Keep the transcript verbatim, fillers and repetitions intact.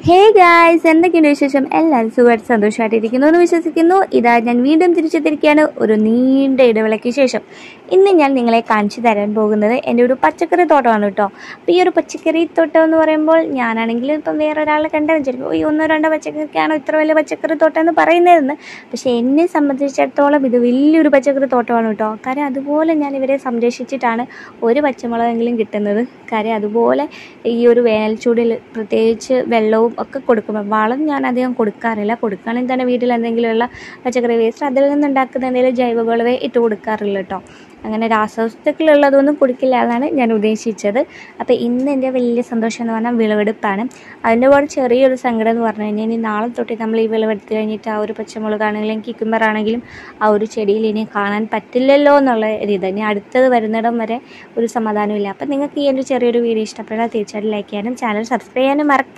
Hey guys, എന്തൊക്കെയുണ്ട് വിശേഷം? എല്ലാവരും സുഖമായിട്ട് സന്തോഷമായിട്ടിരിക്കുന്നു എന്ന് വിശ്വസിക്കുന്നു. ഇതാ ഞാൻ വീണ്ടും തിരിച്ചെത്തിരിക്കുകയാണ് ഒരു നീണ്ട ഇടവേളയ്ക്ക് ശേഷം. ഇന്ന് ഞാൻ നിങ്ങളെ കാണിച്ചു തരാൻ പോകുന്നത് എൻ്റെ ഒരു പച്ചക്കറി തോട്ടമാണ് കേട്ടോ. അപ്പോൾ ഈ ഒരു പച്ചക്കറി തോട്ടം എന്ന് പറയുമ്പോൾ ഞാനാണെങ്കിലും ഇപ്പം വേറെ ഒരാളെ കണ്ടു വെച്ചിരിക്കും, ഈ ഒന്നോ രണ്ടോ പച്ചക്കറിക്കാണോ ഇത്ര വലിയ പച്ചക്കറി തോട്ടം എന്ന് പറയുന്നതെന്ന്. പക്ഷേ എന്നെ സംബന്ധിച്ചിടത്തോളം ഇത് വലിയൊരു പച്ചക്കറി തോട്ടമാണ് കേട്ടോ. കാര്യം അതുപോലെ ഞാൻ ഇവരെ സംരക്ഷിച്ചിട്ടാണ് ഒരു പച്ചമുളകെങ്കിലും കിട്ടുന്നത്. കാര്യം അതുപോലെ ഈ ഒരു വേനൽ ചൂടിൽ പ്രത്യേകിച്ച് വെള്ളവും ഒക്കെ കൊടുക്കുമ്പോൾ വളം ഞാൻ അധികം കൊടുക്കാറില്ല. കൊടുക്കുകയാണെങ്കിൽ തന്നെ വീട്ടിൽ എന്തെങ്കിലുമുള്ള പച്ചക്കറി വേസ്റ്റ് അതിൽ നിന്നുണ്ടാക്കുന്ന എന്തെങ്കിലും ജൈവവളമേ ഇട്ട് കൊടുക്കാറില്ല കേട്ടോ. അങ്ങനെ രാസവസ്തുക്കളുള്ളതൊന്നും കൊടുക്കില്ല എന്നാണ് ഞാൻ ഉദ്ദേശിച്ചത്. അപ്പോൾ ഇന്ന് എൻ്റെ വലിയ സന്തോഷം എന്ന് പറഞ്ഞാൽ വിളവെടുപ്പാണ്. അതിൻ്റെ കൂടെ ചെറിയൊരു സങ്കടം എന്ന് പറഞ്ഞു കഴിഞ്ഞാൽ ഇനി നാളെ തൊട്ട് നമ്മൾ ഈ വിളവെടുത്ത് കഴിഞ്ഞിട്ട് ആ ഒരു പച്ചമുളകാണെങ്കിലും കിക്കുമ്പർ ആണെങ്കിലും ആ ഒരു ചെടിയിൽ ഇനി കാണാൻ പറ്റില്ലല്ലോ എന്നുള്ള ഒരു ഇത്, ഇനി അടുത്തത് വരുന്നിടം വരെ ഒരു സമാധാനമില്ല. അപ്പോൾ നിങ്ങൾക്ക് ഈ എൻ്റെ ചെറിയൊരു വീഡിയോ ഇഷ്ടപ്പെട്ടാൽ തീർച്ചയായിട്ടും ലൈക്ക് ചെയ്യാനും ചാനൽ സബ്സ്ക്രൈബ് ചെയ്യാനും മറക്കും.